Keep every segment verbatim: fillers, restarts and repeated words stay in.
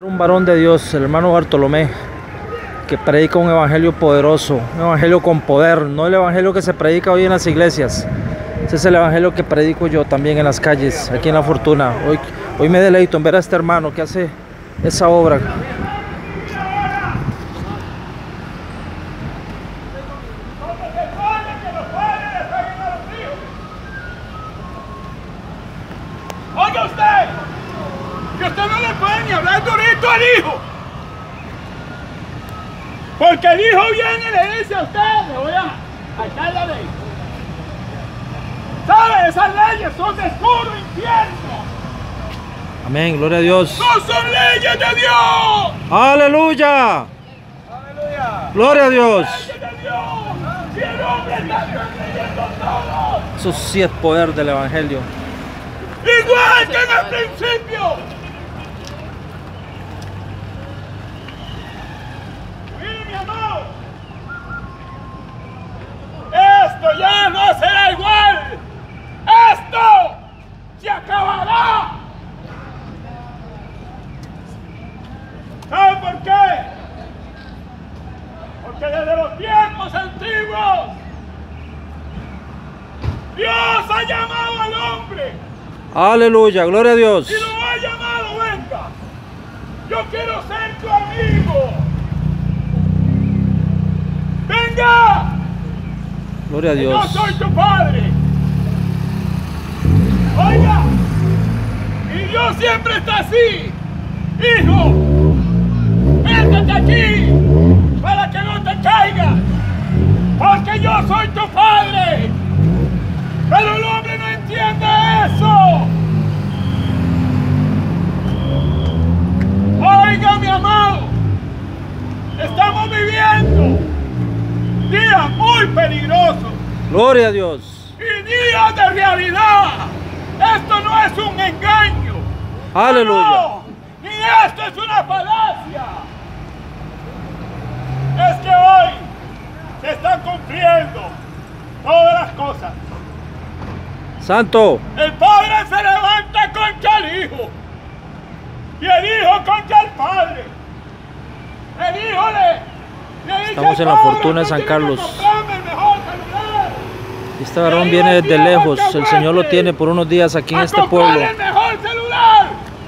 Un varón de Dios, el hermano Bartolomé, que predica un evangelio poderoso, un evangelio con poder, no el evangelio que se predica hoy en las iglesias. Ese es el evangelio que predico yo también en las calles, aquí en La Fortuna. Hoy, hoy me deleito en ver a este hermano que hace esa obra. Oiga usted, que usted no le puede ni hablar durito al hijo. Porque el hijo viene y le dice a usted, le voy a sacar la ley. ¿Sabe? Esas leyes son de oscuro infierno. Amén, gloria a Dios. ¡No son leyes de Dios! ¡Aleluya! ¡Aleluya! ¡Gloria a Dios! ¡Leyes de Dios! ¡Si el hombre está creyendo todo! Eso sí es poder del evangelio. ¡Igual que en el principio! ¡Mire, mi amor! ¡Esto ya no será igual! ¡Esto se acabará! ¿Sabe por qué? Porque desde los tiempos antiguos Dios ha llamado al hombre. Aleluya, gloria a Dios. Si lo ha llamado, venga. Yo quiero ser tu amigo. Venga. Gloria a Yo Dios. soy tu padre. Oiga. Y Dios siempre está así. Hijo, métete aquí para que no te caigas. Porque yo soy tu padre. Pero el hombre no entiende eso. Oiga, mi amado, estamos viviendo días muy peligrosos Gloria a Dios. y días de realidad. Esto no es un engaño. Aleluya. No, ni esto es una falacia. Es que hoy se están cumpliendo todas las cosas. Santo. El padre se levanta contra el hijo y el hijo contra el padre. El hijo le, le dice Estamos en al La padre, Fortuna de "Tú San tienes que Carlos". comprarme el mejor celular". Este varón viene desde lejos. El Señor lo tiene por unos días aquí en A este comprarle pueblo. el mejor celular.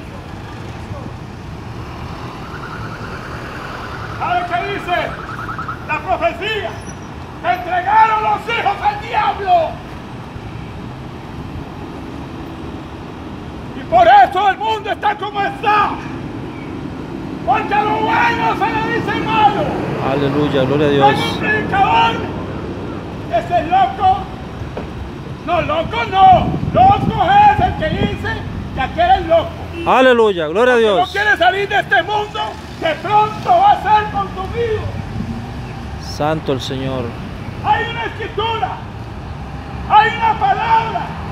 ¿Sabe qué dice la profecía? Entregaron los hijos al diablo. Y por eso el mundo está como está. Porque a lo bueno se le dice malo. Aleluya, gloria a Hay Dios. un predicador. Ese es loco. No, loco no. Loco es el que dice que aquel es loco. Aleluya, gloria a Que no Dios. quiere salir de este mundo, de pronto va a ser consumido. Santo el Señor. Hay una escritura, hay una palabra